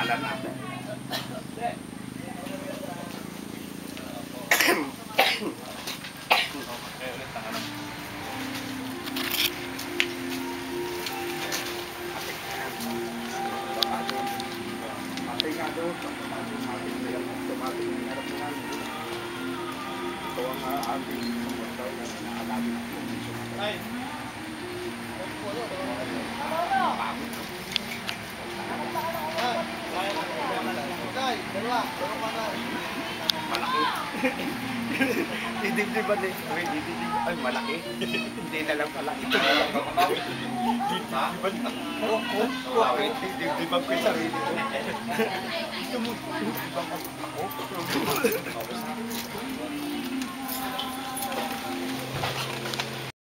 pangalan natin. Malaki. Didibdib ba din? Ay, malaki. Hindi na lang malaki. Didibdibang ko yung sarili ko. Gusto mo, didibdibang ako.